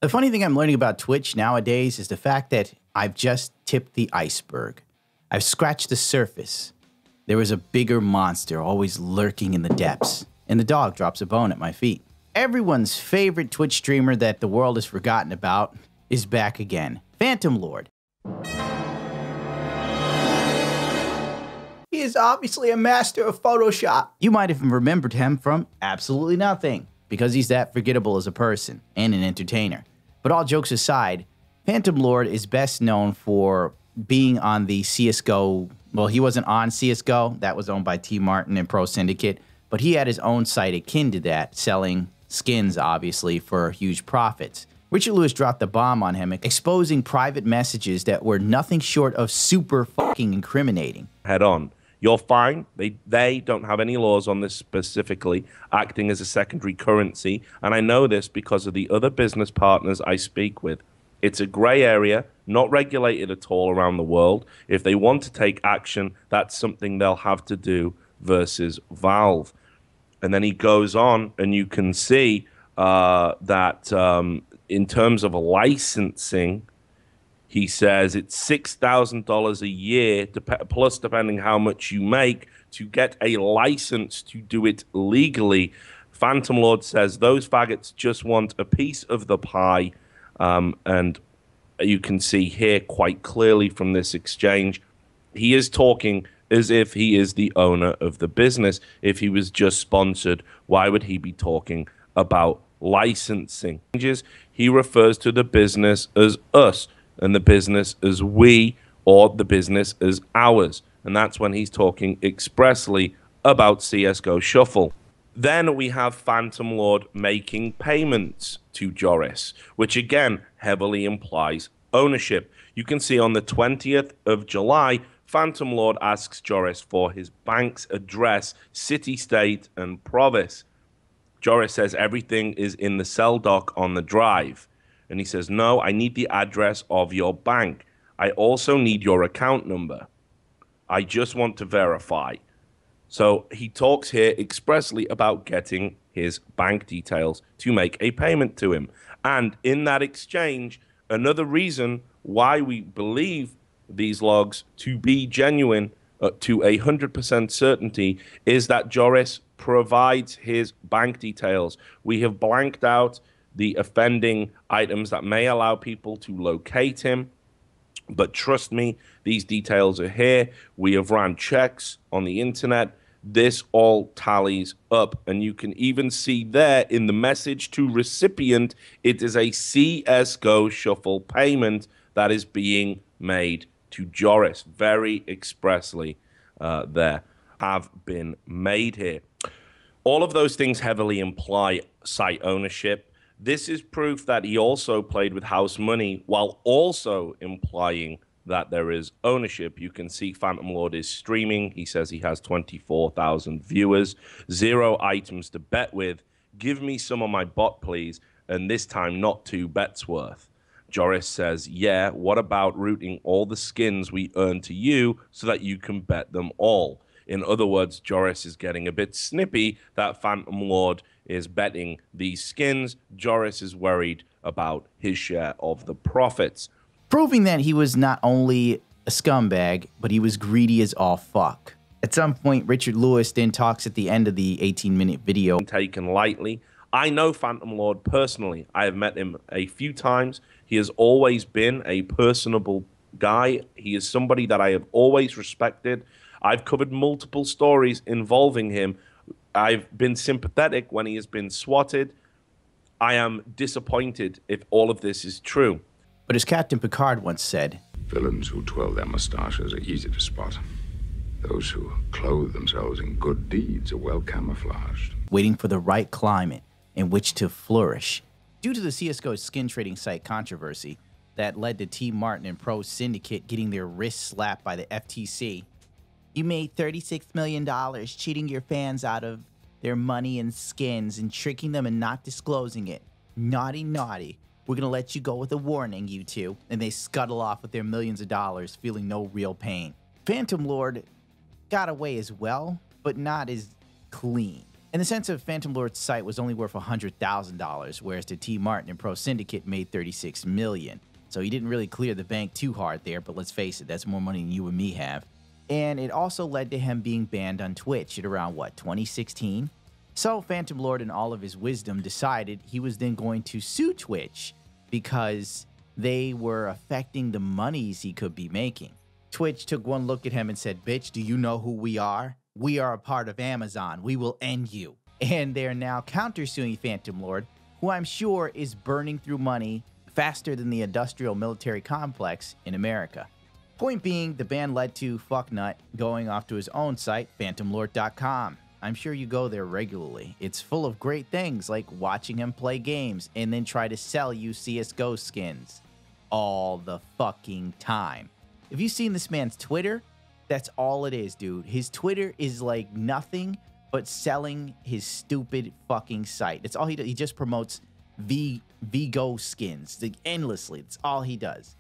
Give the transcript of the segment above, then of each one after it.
The funny thing I'm learning about Twitch nowadays is the fact that I've just tipped the iceberg. I've scratched the surface. There is a bigger monster always lurking in the depths, and the dog drops a bone at my feet. Everyone's favorite Twitch streamer that the world has forgotten about is back again, Phantom Lord. He is obviously a master of Photoshop. You might have remembered him from absolutely nothing, because he's that forgettable as a person and an entertainer. But all jokes aside, Phantom Lord is best known for being on the CSGO. Well, he wasn't on CSGO. That was owned by T Martin and Pro Syndicate. But he had his own site akin to that, selling skins, obviously, for huge profits. Richard Lewis dropped the bomb on him, exposing private messages that were nothing short of super fucking incriminating. Head on. You're fine. They don't have any laws on this specifically, acting as a secondary currency. And I know this because of the other business partners I speak with. It's a gray area, not regulated at all around the world. If they want to take action, that's something they'll have to do versus Valve. And then he goes on, and you can see that in terms of licensing, he says it's $6,000 a year, plus depending how much you make, to get a license to do it legally. Phantom Lord says those faggots just want a piece of the pie. And you can see here quite clearly from this exchange, he is talking as if he is the owner of the business. If he was just sponsored, why would he be talking about licensing? He refers to the business as us, and the business as we, or the business as ours. And that's when he's talking expressly about CSGO Shuffle. Then we have Phantom Lord making payments to Joris, which again heavily implies ownership. You can see on the 20th of July, Phantom Lord asks Joris for his bank's address, city, state, and province. Joris says everything is in the cell dock on the drive. And he says, no, I need the address of your bank. I also need your account number. I just want to verify. So he talks here expressly about getting his bank details to make a payment to him. And in that exchange, another reason why we believe these logs to be genuine to 100% certainty is that Joris provides his bank details. We have blanked out the offending items that may allow people to locate him. But trust me, these details are here. We have ran checks on the internet. This all tallies up. And you can even see there in the message to recipient, it is a CSGO Shuffle payment that is being made to Joris. Very expressly there have been made here. All of those things heavily imply site ownership. This is proof that he also played with house money while also implying that there is ownership. You can see Phantom Lord is streaming. He says he has 24,000 viewers, 0 items to bet with. Give me some of my bot, please, and this time not 2 bets worth. Joris says, yeah, what about routing all the skins we earn to you so that you can bet them all? In other words, Joris is getting a bit snippy that Phantom Lord is betting these skins. Joris is worried about his share of the profits. Proving that he was not only a scumbag, but he was greedy as all fuck. At some point, Richard Lewis then talks at the end of the 18-minute video. Taken lightly. I know Phantom Lord personally. I have met him a few times. He has always been a personable guy. He is somebody that I have always respected. I've covered multiple stories involving him. I've been sympathetic when he has been swatted. I am disappointed if all of this is true. But as Captain Picard once said, villains who twirl their mustaches are easy to spot. Those who clothe themselves in good deeds are well camouflaged. Waiting for the right climate in which to flourish. Due to the CSGO skin trading site controversy that led to T Martin and Pro Syndicate getting their wrists slapped by the FTC, you made $36 million cheating your fans out of their money and skins and tricking them and not disclosing it. Naughty, naughty. We're going to let you go with a warning, you two. And they scuttle off with their millions of dollars, feeling no real pain. Phantom Lord got away as well, but not as clean. In the sense of Phantom Lord's site was only worth $100,000, whereas the T. Martin and Pro Syndicate made $36 million. So he didn't really clear the bank too hard there, but let's face it, that's more money than you and me have. And it also led to him being banned on Twitch at around, what, 2016? So Phantom Lord, in all of his wisdom, decided he was then going to sue Twitch because they were affecting the monies he could be making. Twitch took one look at him and said, "Bitch, do you know who we are? We are a part of Amazon. We will end you." And they're now countersuing Phantom Lord, who I'm sure is burning through money faster than the industrial military complex in America. Point being, the ban led to Fucknut going off to his own site, phantomlord.com. I'm sure you go there regularly. It's full of great things like watching him play games and then try to sell you CSGO skins all the fucking time. If you've seen this man's Twitter, that's all it is, dude. His Twitter is like nothing but selling his stupid fucking site. That's all he does. He just promotes VGO skins endlessly. That's all he does.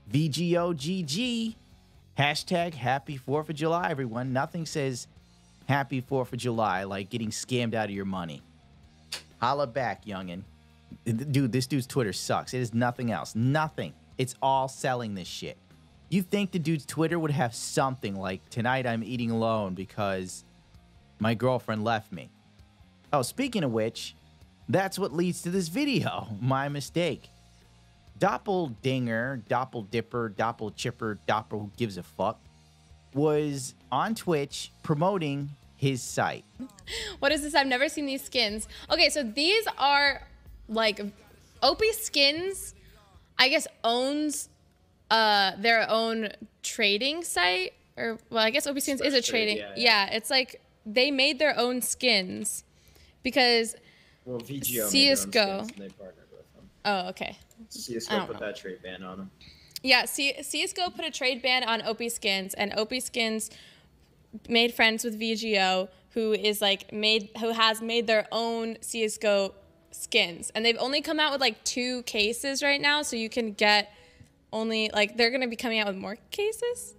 VGOGG. Hashtag Happy 4th of July, everyone. Nothing says Happy 4th of July like getting scammed out of your money. Holla back, youngin'. Dude, this dude's Twitter sucks. It is nothing else. Nothing. It's all selling this shit. You think the dude's Twitter would have something like, "Tonight I'm eating alone because my girlfriend left me." Oh, speaking of which, that's what leads to this video. My mistake. Doppeldinger, Doppeldipper, Doppelchipper, Doppel who gives a fuck, was on Twitch promoting his site. What is this? I've never seen these skins. Okay, so these are like Opie Skins, I guess, owns their own trading site, or well, I guess Opie Skins is a trading. Yeah, it's like they made their own skins because VGO CSGO. made their own skins and they partnered with them. Oh, okay. CSGO put that trade ban on them. Yeah, CSGO put a trade ban on Opie Skins, and Opie Skins made friends with VGO, who has made their own CSGO skins, and they've only come out with like 2 cases right now, so you can get only like they're gonna be coming out with more cases.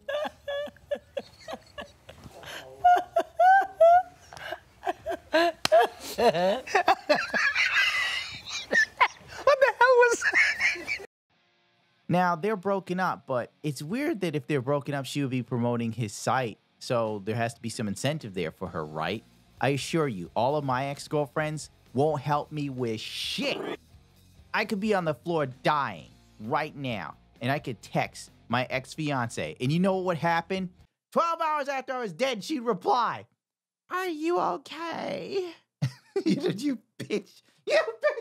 What the hell was that? Now, they're broken up, but it's weird that if they're broken up, she would be promoting his site. So there has to be some incentive there for her, right? I assure you, all of my ex-girlfriends won't help me with shit. I could be on the floor dying right now, and I could text my ex-fiance. And you know what would happen? 12 hours after I was dead, she'd reply, "Are you okay?" You bitch. You bitch.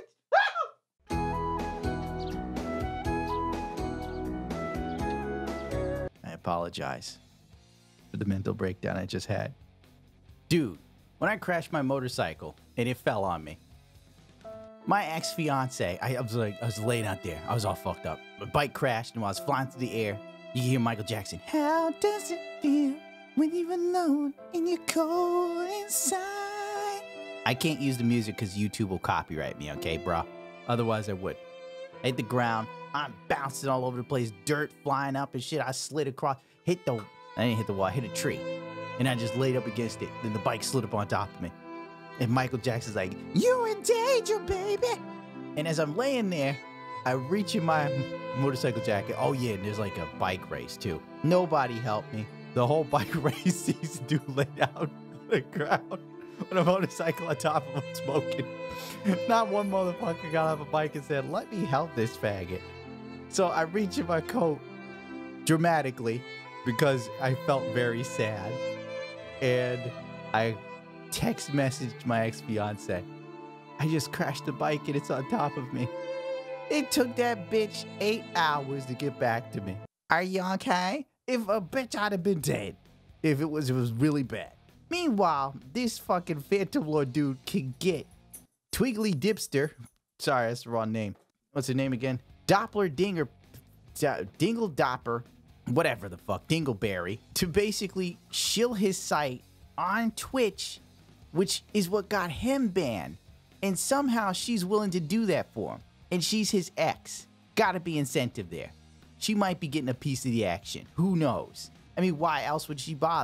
I apologize for the mental breakdown I just had. Dude, when I crashed my motorcycle and it fell on me, my ex-fiance, I was laying out there. I was all fucked up. My bike crashed, and while I was flying through the air, you can hear Michael Jackson. "How does it feel when you're alone and you're cold inside?" I can't use the music because YouTube will copyright me, okay, bro? Otherwise, I would. I hit the ground. I'm bouncing all over the place. Dirt flying up and shit. I slid across. I didn't hit the wall. I hit a tree. And I just laid up against it. Then the bike slid up on top of me. And Michael Jackson's like, "You in danger, baby." And as I'm laying there, I reach in my motorcycle jacket. Oh, yeah, and there's like a bike race, too. Nobody helped me. The whole bike race sees dude laid out on the ground on a motorcycle on top of him smoking. Not one motherfucker got off a bike and said, "Let me help this faggot." So I reach in my coat dramatically because I felt very sad. And I text messaged my ex-fiance. "I just crashed the bike and it's on top of me." It took that bitch 8 hours to get back to me. "Are you okay?" If a bitch, I'd have been dead. If it was really bad. Meanwhile, this fucking Phantom Lord dude can get Twiggly Dipster. Sorry, that's the wrong name. What's her name again? Doppler Dinger, Dingle Dopper, whatever the fuck, Dingleberry, to basically shill his site on Twitch, which is what got him banned. And somehow she's willing to do that for him. And she's his ex. Gotta be incentive there. She might be getting a piece of the action. Who knows? I mean, why else would she bother?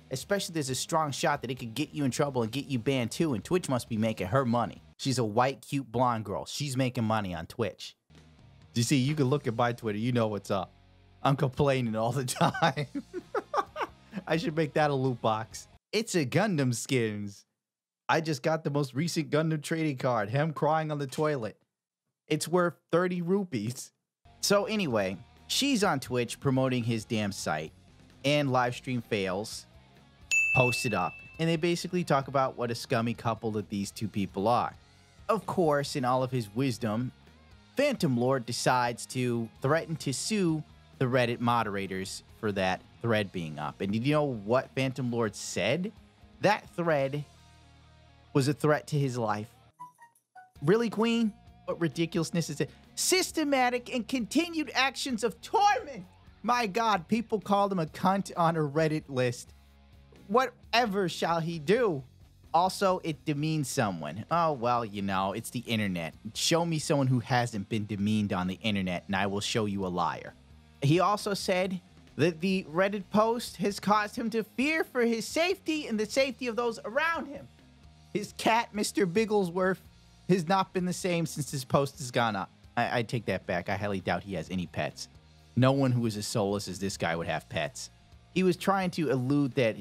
Especially there's a strong shot that it could get you in trouble and get you banned too, and Twitch must be making her money. She's a white, cute, blonde girl. She's making money on Twitch. You see, you can look at my Twitter, you know what's up. I'm complaining all the time. I should make that a loot box. It's a Gundam skins. I just got the most recent Gundam trading card, him crying on the toilet. It's worth 30 rupees. So anyway, she's on Twitch promoting his damn site, and Livestream fails. Post it up, and they basically talk about what a scummy couple that these two people are. Of course, in all of his wisdom, Phantom Lord decides to threaten to sue the Reddit moderators for that thread being up. And did you know what Phantom Lord said? That thread was a threat to his life. Really, Queen? What ridiculousness is it? Systematic and continued actions of torment. My God, people called him a cunt on a Reddit list. Whatever shall he do? Also, it demeans someone. Oh, well, you know, it's the internet. Show me someone who hasn't been demeaned on the internet, and I will show you a liar. He also said that the Reddit post has caused him to fear for his safety and the safety of those around him. His cat, Mr. Bigglesworth, has not been the same since this post has gone up. I take that back. I highly doubt he has any pets. No one who is as soulless as this guy would have pets. He was trying to allude that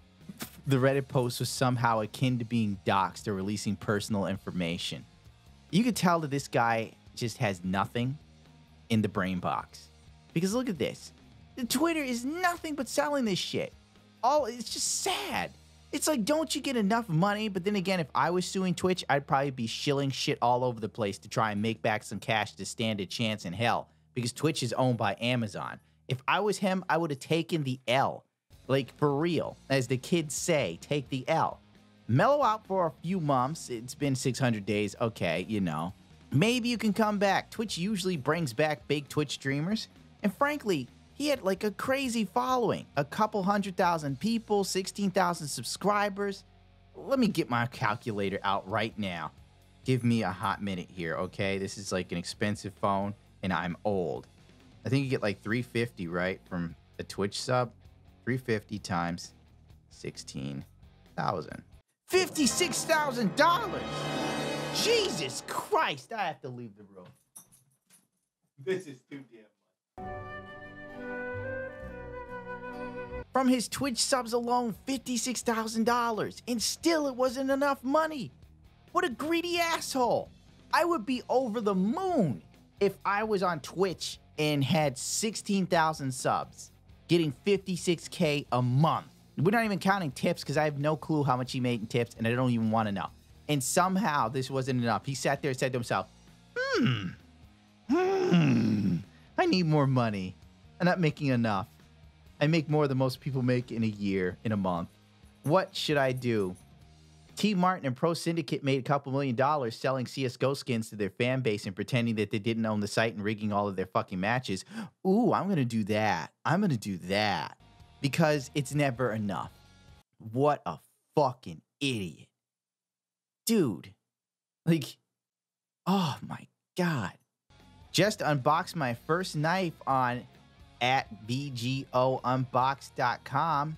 the Reddit post was somehow akin to being doxxed or releasing personal information. You could tell that this guy just has nothing in the brain box. Because look at this. The Twitter is nothing but selling this shit. It's just sad. It's like, don't you get enough money? But then again, if I was suing Twitch, I'd probably be shilling shit all over the place to try and make back some cash to stand a chance in hell. Because Twitch is owned by Amazon. If I was him, I would have taken the L. Like, for real. As the kids say, take the L. Mellow out for a few months. It's been 600 days. Okay, you know. Maybe you can come back. Twitch usually brings back big Twitch streamers. And frankly, he had like a crazy following. A couple 100,000 people, 16,000 subscribers. Let me get my calculator out right now. Give me a hot minute here, okay? This is like an expensive phone, and I'm old. I think you get like 350, right? From a Twitch sub. 350 times 16,000. $56,000! Jesus Christ! I have to leave the room. This is too damn much. From his Twitch subs alone, $56,000. And still it wasn't enough money. What a greedy asshole. I would be over the moon if I was on Twitch and had 16,000 subs. Getting 56K a month. We're not even counting tips because I have no clue how much he made in tips and I don't even want to know. And somehow this wasn't enough. He sat there and said to himself, I need more money. I'm not making enough. I make more than most people make in a year, in a month. What should I do? T. Martin and Pro Syndicate made a couple $1 million selling CSGO skins to their fan base and pretending that they didn't own the site and rigging all of their fucking matches. Ooh, I'm going to do that. I'm going to do that. Because it's never enough. What a fucking idiot. Dude. Like, oh my God. Just unboxed my first knife on @VGOunbox.com.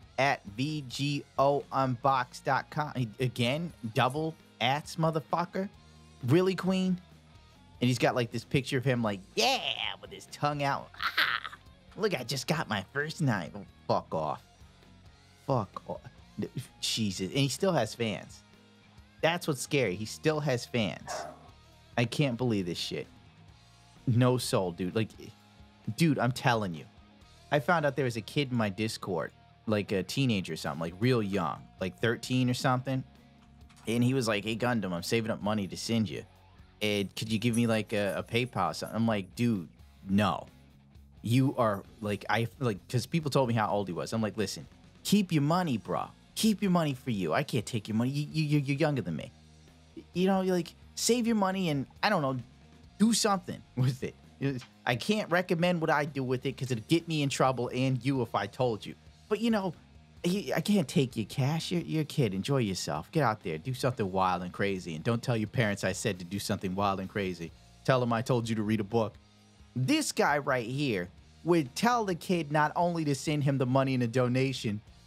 @VGOunbox.com. Again, double ats, motherfucker. Really, Queen? And he's got like this picture of him like, yeah, with his tongue out. Ah, look, I just got my first knife. Oh, fuck off. Fuck off. Jesus. And he still has fans. That's what's scary. He still has fans. I can't believe this shit. No soul, dude. Like, dude, I'm telling you. I found out there was a kid in my Discord, like a teenager or something, like real young, like 13 or something. And he was like, hey, Gundam, I'm saving up money to send you. And could you give me like a PayPal or something? I'm like, dude, no. You are like, because people told me how old he was. I'm like, listen, keep your money, bro. Keep your money for you. I can't take your money. You're younger than me. You know, you're like, save your money and, I don't know, do something with it. I can't recommend what I do with it because it'd get me in trouble and you if I told you. But, you know, I can't take your cash. You're a kid. Enjoy yourself. Get out there. Do something wild and crazy. And don't tell your parents I said to do something wild and crazy. Tell them I told you to read a book. This guy right here would tell the kid not only to send him the money in a donation,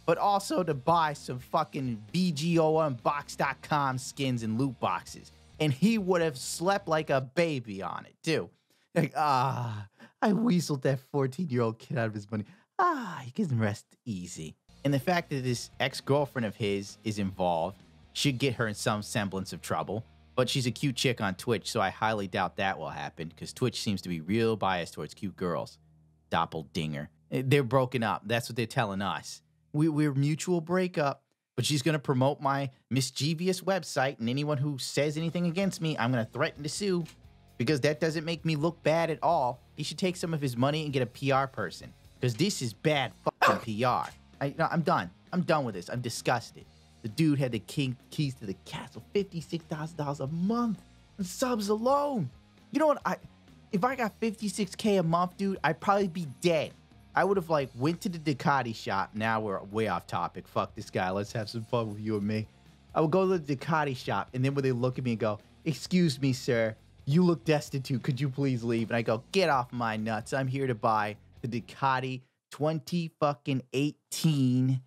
but also to buy some fucking VGOunbox.com skins and loot boxes. And he would have slept like a baby on it, too. Like, I weaseled that 14-year-old kid out of his money. He can rest easy. And the fact that this ex-girlfriend of his is involved should get her in some semblance of trouble. But she's a cute chick on Twitch, so I highly doubt that will happen, because Twitch seems to be real biased towards cute girls. Doppeldinger. They're broken up. That's what they're telling us. We're mutual breakup, but she's going to promote my mischievous website, and anyone who says anything against me, I'm going to threaten to sue, because that doesn't make me look bad at all. He should take some of his money and get a PR person, because this is bad fucking PR. I'm done. I'm done with this. I'm disgusted. The dude had the keys to the castle, $56,000 a month, and subs alone. You know what? If I got $56K a month, dude, I'd probably be dead. I would have, like, went to the Ducati shop. Now we're way off topic. Fuck this guy. Let's have some fun with you and me. I would go to the Ducati shop, and then when they look at me and go, "Excuse me, sir, you look destitute. Could you please leave?" And I go, "Get off my nuts. I'm here to buy the Ducati 2018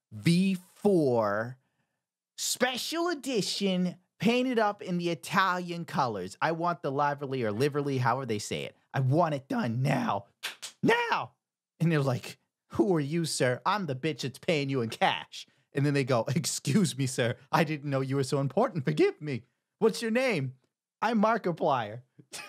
V4 special edition, painted up in the Italian colors. I want the Liverly or Liverly, however they say it. I want it done now. Now!" And they're like, "Who are you, sir?" "I'm the bitch that's paying you in cash." And then they go, "Excuse me, sir. I didn't know you were so important. Forgive me. What's your name?" "I'm Markiplier."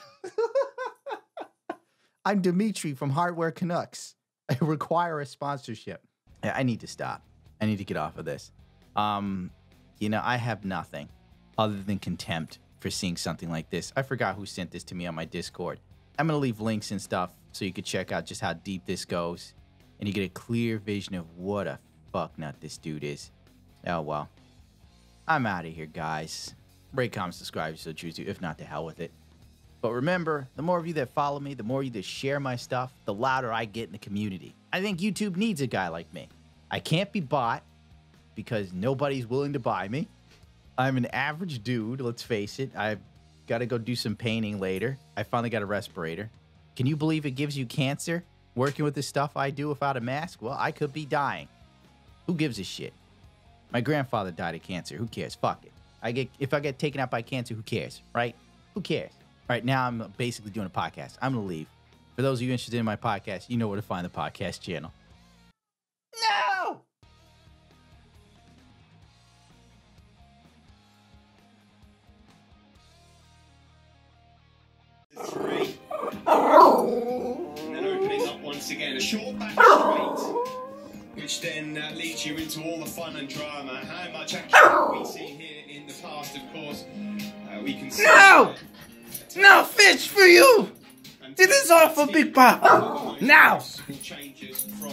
"I'm Dimitri from Hardware Canucks. I require a sponsorship." I need to stop. I need to get off of this. You know, I have nothing other than contempt for seeing something like this. I forgot who sent this to me on my Discord. I'm going to leave links and stuff so you can check out just how deep this goes. And you get a clear vision of what a fucknut this dude is. Oh, well. I'm out of here, guys. Rate, comment, subscribe if you so choose to. If not, to hell with it. But remember, the more of you that follow me, the more of you that share my stuff, the louder I get in the community. I think YouTube needs a guy like me. I can't be bought because nobody's willing to buy me. I'm an average dude, let's face it. I've got to go do some painting later. I finally got a respirator. Can you believe it gives you cancer? Working with the stuff I do without a mask? Well, I could be dying. Who gives a shit? My grandfather died of cancer. Who cares? Fuck it. If I get taken out by cancer, who cares, right? Who cares? All right, now I'm basically doing a podcast. I'm going to leave. For those of you interested in my podcast, you know where to find the podcast channel. No! Three. And then opening up once again, a short back straight, which then leads you into all the fun and drama. How much action we see here in the past, of course, we can see. No! No fish for you! It is all for Big Pop! Now! Changes from